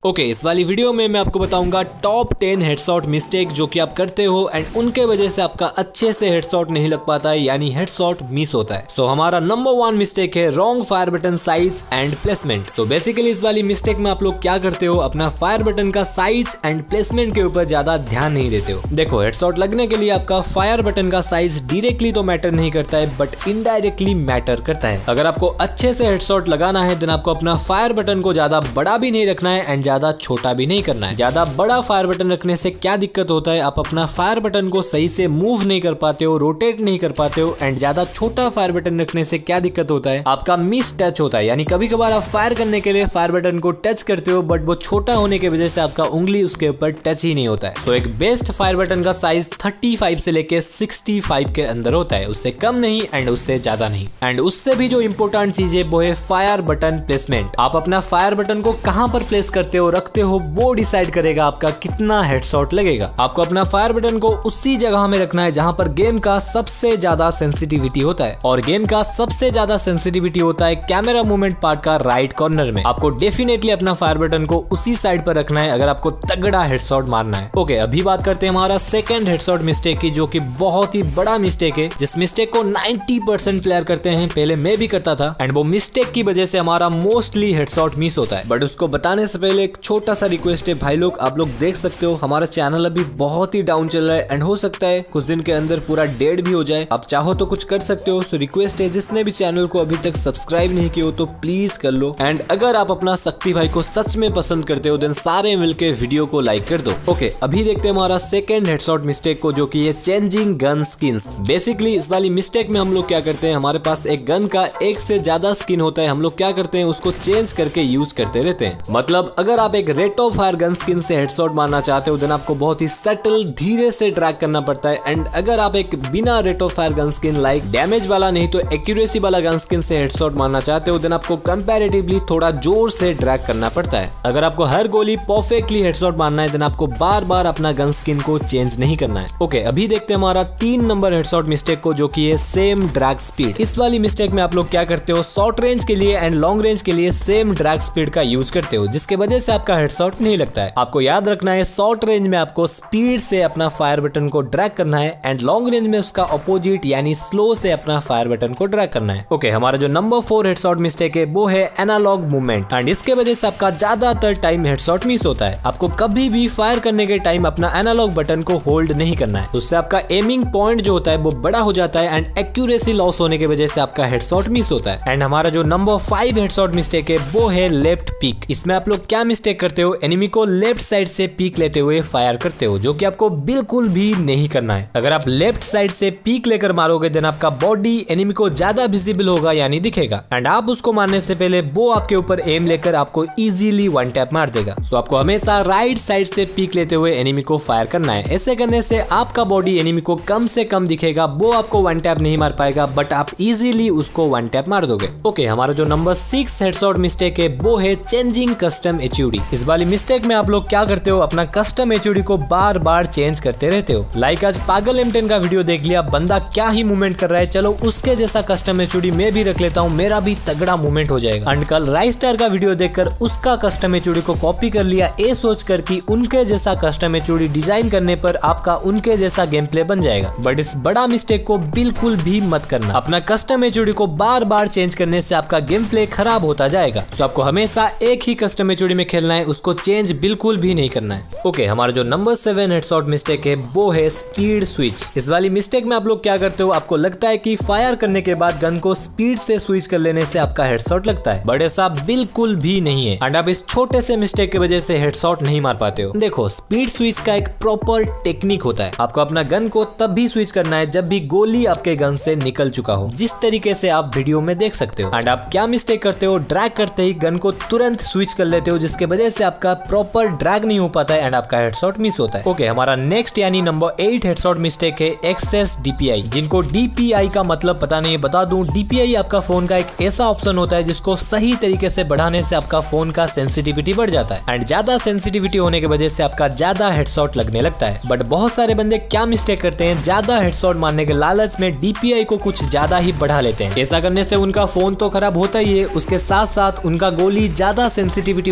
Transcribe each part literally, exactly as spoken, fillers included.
Okay okay, इस वाली video में मैं आपको बताऊंगा टॉप टेन हेडशॉट मिस्टेक जो कि आप करते हो एंड उनके वजह से आपका अच्छे से हेडशॉट नहीं लग पाता है, यानी हेडशॉट मिस होता है। सो so, हमारा नंबर वन मिस्टेक है wrong fire button size and placement. So basically इस वाली मिस्टेक में आप लोग क्या करते हो, अपना फायर बटन का साइज एंड प्लेसमेंट के ऊपर ज्यादा ध्यान नहीं देते हो। देखो, हेडशॉट लगने के लिए आपका फायर बटन का साइज डायरेक्टली तो मैटर नहीं करता है, बट इनडायरेक्टली मैटर करता है। अगर आपको अच्छे से हेडशॉट लगाना है देन आपको अपना फायर बटन को ज्यादा बड़ा भी नहीं रखना है एंड ज्यादा छोटा भी नहीं करना है। ज्यादा बड़ा फायर बटन रखने से क्या दिक्कत होता है, आप अपना फायर बटन को सही से मूव नहीं कर पाते हो, रोटेट नहीं कर पाते हो। एंड ज्यादा छोटा फायर बटन रखने से क्या दिक्कत होता है, आपका मिस टच होता है, यानी कभी कभार आप फायर करने के लिए फायर बटन को टच करते हो बट वो छोटा होने की वजह से आपका उंगली उसके ऊपर टच ही नहीं होता है। सो so, एक बेस्ट फायर बटन का साइज पैंतीस से लेके पैंसठ के अंदर होता है, उससे कम नहीं एंड उससे ज्यादा नहीं। एंड उससे भी जो इंपॉर्टेंट चीज है वो है फायर बटन प्लेसमेंट। आप अपना फायर बटन को कहां पर प्लेस करते हो, रखते हो, वो डिसाइड करेगा आपका कितना हेडशॉट लगेगा। आपको अपना फायर बटन को उसी जगह में रखना है जहां पर गेम का सबसे ज्यादा सेंसिटिविटी होता है, और गेम का सबसे ज्यादा सेंसिटिविटी होता है कैमरा मूवमेंट पार्ट का राइट कॉर्नर में। आपको डेफिनेटली अपना फायर बटन को उसी साइड पर रखना है अगर आपको तगड़ा हेडशॉट मारना है। ओके, अभी बात करते हैं हमारा सेकंड हेडशॉट मिस्टेक की, जो कि बहुत ही बड़ा मिस्टेक है, जिस मिस्टेक को नब्बे परसेंट प्लेयर करते हैं। पहले मैं भी करता था एंड वो मिस्टेक की वजह से हमारा मोस्टली हेडशॉट मिस होता है। बट उसको बताने से पहले एक छोटा सा रिक्वेस्ट है भाई लोग, आप लोग देख सकते हो हमारा चैनल अभी बहुत ही डाउन चल रहा है एंड हो सकता है कुछ दिन के अंदर पूरा डेड भी हो जाए। आप चाहो तो कुछ कर सकते हो। सो रिक्वेस्ट है, जिसने भी चैनल को अभी तक सब्सक्राइब नहीं किया हो तो प्लीज कर लो। एंड अगर आप अपना शक्ति भाई को सच में पसंद करते हो देन सारे मिलके वीडियो को लाइक कर दो। ओके, अभी देखते हैं हमारा सेकंड हेडशॉट मिस्टेक को, जो कि है चेंजिंग गन स्किन्स। बेसिकली इस वाली मिस्टेक में हम लोग क्या करते हैं, हमारे पास एक गन का एक से ज्यादा स्किन होता है, हम लोग क्या करते हैं उसको चेंज करके यूज करते रहते हैं। मतलब अगर आप एक rate of fire gun skin से हेडशॉट मारना चाहते हो देन आपको बहुत ही सटल धीरे से ड्रैग करना पड़ता है। एंड अगर आप एक बिना rate of fire gun skin like damage वाला नहीं तो एक्यूरेसी वाला गन स्किन से हेडशॉट मारना चाहते हो देन आपको कंपैरेटिवली थोड़ा जोर से ड्रैग करना पड़ता है। अगर आपको हर गोली परफेक्टली हेडशॉट मारना है देन आपको बार बार अपना गन स्किन को चेंज नहीं करना है। ओके, अभी देखते हैं हमारा तीन नंबर हेडशॉट मिस्टेक को, जो कि है सेम ड्रैग स्पीड। इस वाली मिस्टेक में आप लोग क्या करते हो, शॉर्ट रेंज के लिए एंड लॉन्ग रेंज के लिए सेम ड्रैग स्पीड का यूज करते हो, जिसके वजह से आपका हेडशॉट नहीं लगता है। आपको याद रखना है शॉर्ट रेंज में आपको स्पीड से अपना फायर बटन को ड्रैग करना है एंड लॉन्ग रेंज में उसका अपोजिट यानी स्लो से अपना फायर बटन को ड्रैग करना है। ओके, हमारा जो नंबर फोर हेडशॉट मिस्टेक है वो है एनालॉग मूवमेंट एंड इसके वजह से आपका ज्यादातर टाइम हेडशॉट मिस होता है। आपको कभी भी फायर करने के टाइम अपना एनालॉग बटन को होल्ड नहीं करना है, उससे आपका एमिंग पॉइंट जो होता है वो बड़ा हो जाता है एंड एक्यूरेसी लॉस होने की वजह से आपका हेडशॉट मिस होता है। एंड हमारा जो नंबर फाइव हेडशॉट मिस्टेक है वो है लेफ्ट पीक। इसमें आप लोग क्या मिस्टेक करते हो, एनिमी को लेफ्ट साइड से पीक लेते हुए फायर करते हो, जो कि आपको बिल्कुल भी नहीं करना है। अगर आप लेफ्ट साइड से पीक लेकर मारोगे देन आपका बॉडी एनिमी को ज्यादा विजिबल होगा यानी दिखेगा एंड आप उसको मारने से पहले वो आपके ऊपर एम लेकर आपको इजीली वन टैप मार देगा। सो आपको हमेशा राइट साइड से पीक लेते हुए एनिमी को फायर करना है। ऐसे करने से आपका बॉडी एनिमी को कम से कम दिखेगा, वो आपको वन टैप नहीं मार पाएगा बट आप इजीली उसको वन टैप मार दोगे। ओके, हमारा जो नंबर सिक्स हेडशॉट मिस्टेक है वो है चेंजिंग कस्टम एचयूडी। इस वाली मिस्टेक में आप लोग क्या करते हो, अपना कस्टम एचयूडी को बार बार चेंज करते रहते हो। लाइक आज पागल एम टेन का वीडियो देख लिया, बंदा क्या ही मूवमेंट कर रहा है, चलो उसके जैसा कस्टम एचयूडी मैं भी रख लेता हूँ, मेरा भी तगड़ा मूवमेंट हो जाएगा। एंड कल राइस्टार का वीडियो देखकर उसका कस्टम एचयूडी को कॉपी कर लिया, ये सोचकर कि उनके जैसा कस्टम एचयूडी डिजाइन करने पर आपका उनके जैसा गेम प्ले बन जाएगा। बट इस बड़ा मिस्टेक को बिल्कुल भी मत करना। अपना कस्टम एचयूडी को बार बार चेंज करने से आपका गेम प्ले खराब होता जाएगा। तो आपको हमेशा एक ही कस्टम एचयूडी में खेलना है, उसको चेंज बिल्कुल भी नहीं करना है। ओके, हमारा जो नंबर सेवन हेडशॉट मिस्टेक है वो है स्पीड स्विच। इस वाली मिस्टेक में आप लोग क्या करते हो, आपको लगता है कि फायर करने के बाद गन को स्पीड से स्विच कर लेने से आपका हेडशॉट लगता है, बट ऐसा बिल्कुल भी नहीं है एंड आप इस छोटे से मिस्टेक की वजह से हेडशॉट नहीं मार पाते हो। देखो, स्पीड स्विच का एक प्रॉपर टेक्निक होता है। आपको अपना गन को तब भी स्विच करना है जब भी गोली आपके गन से निकल चुका हो, जिस तरीके से आप वीडियो में देख सकते हो। एंड आप क्या मिस्टेक करते हो, ड्रैग करते ही गन को तुरंत स्विच कर लेते हो, जिसके वजह से आपका प्रॉपर ड्रैग नहीं हो पाता है एंड आपका हेडशॉट मिस होता है। ओके, हमारा नेक्स्ट यानी नंबर एट हेडशॉट मिस्टेक है एक्सेस डीपीआई। जिनको डीपीआई का मतलब पता नहीं, बता दूं, डीपीआई आपका फोन का एक ऐसा ऑप्शन होता है जिसको सही तरीके से बढ़ाने से आपका फोन का सेंसिटिविटी बढ़ जाता है एंड ज्यादा सेंसिटिविटी होने की वजह से आपका ज्यादा हेडशॉट लगने लगता है। बट बहुत सारे बंदे क्या मिस्टेक करते हैं, ज्यादा हेडशॉट मारने के लालच में डीपीआई को कुछ ज्यादा ही बढ़ा लेते हैं। ऐसा करने से उनका फोन तो खराब होता ही है, उसके साथ साथ उनका गोली ज्यादा सेंसिटिविटी होने की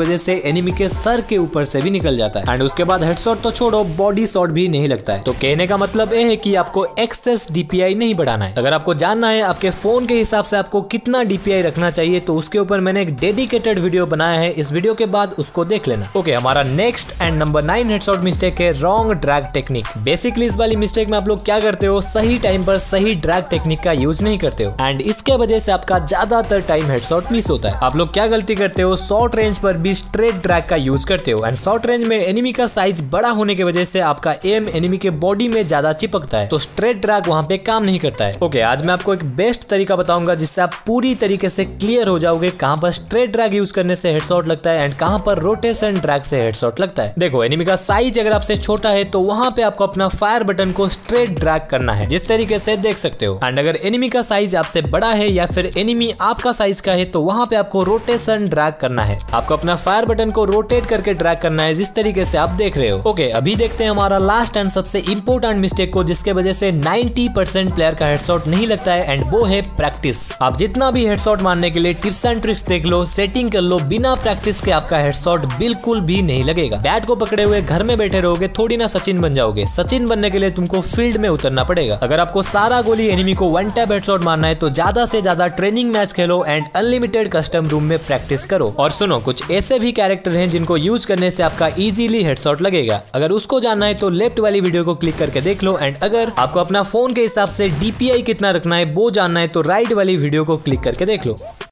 वजह से एनिमी के सर के ऊपर से भी निकल जाता है। एंड उसके बाद हेडशॉट तो छोड़ो, बॉडी शॉट भी नहीं लगता है। तो कहने का मतलब यह है कि आपको एक्सेस डीपीआई नहीं बढ़ाना है। अगर आपको जानना है आपके फोन के हिसाब से आपको कितना डीपीआई रखना चाहिए तो उसके ऊपर मैंने एक डेडिकेटेड वीडियो बनाया है, इस वीडियो के बाद उसको देख लेना। ओके, हमारा next and number nine headshot mistake है रॉन्ग ड्रैग टेक्निक। बेसिकली इस वाली मिस्टेक में आप लोग क्या करते हो, सही टाइम पर सही ड्रैग टेक्निक का यूज नहीं करते हो एंड इसके वजह से आपका ज्यादातर टाइम हेडशॉट मिस होता है। आप लोग क्या गलती करते हो, शॉर्ट रेंज पर भी स्ट्रेट ड्रैग का यूज करते हो एंड शॉर्ट रेंज में एनिमी का साइज बड़ा होने की वजह से आपका एम एनिमी के बॉडी में ज्यादा चिपकता है, तो स्ट्रेट ड्रैग वहां पे काम नहीं करता है। ओके, आज मैं आपको एक बेस्ट तरीका बताऊंगा जिससे आप पूरी तरीके से क्लियर हो जाओगे कहां पर स्ट्रेट ड्रैग यूज करने से हेडशॉट लगता है एंड कहां पर रोटेशन ड्रैग से हेडशॉट लगता है। देखो, एनिमी का साइज अगर आपसे छोटा है तो वहां पे आपको अपना फायर बटन को स्ट्रेट ड्रैग करना है, जिस तरीके से देख सकते हो। एंड अगर एनिमी का साइज आपसे बड़ा है या फिर एनिमी आपका साइज का है तो वहां पे आपको रोटेशन ड्रैग करना है। आपको अपना फायर बटन को रोटेट करके ड्रैग करना है, जिस तरीके से आप देख रहे हो। ओके, अभी देखते हैं हमारा लास्ट एंड सबसे इंपॉर्टेंट मिस्टेक को, जिसके वजह से नाइंटी परसेंट प्लेयर का हेडशॉट नहीं लगता है एंड वो है प्रैक्टिस। आप जितना भी हेडशॉट मारने के लिए टिप्स एंड ट्रिक्स देख लो, सेटिंग कर लो, बिना प्रैक्टिस के आपका हेडशॉट बिल्कुल भी नहीं लगेगा। बैट को पकड़े हुए घर में बैठे रहोगे, थोड़ी ना सचिन बन जाओगे। सचिन बनने के लिए तुमको फील्ड में उतरना पड़ेगा। अगर आपको सारा गोली एनिमी को वन टैप हेडशॉट मारना है तो ज्यादा से ज्यादा ट्रेनिंग मैच खेलो एंड अनलिमिटेड कस्टम रूम में प्रैक्टिस करो। और सुनो, कुछ ऐसे भी कैरेक्टर हैं जिनको यूज करने से आपका इजीली हेडशॉट लगेगा। अगर उसको जानना है तो लेफ्ट वाली वीडियो को क्लिक करके देख लो एंड अगर आपको अपना फोन के हिसाब से डीपीआई कितना रखना है वो जानना है तो राइट वाली वीडियो को क्लिक करके देख लो।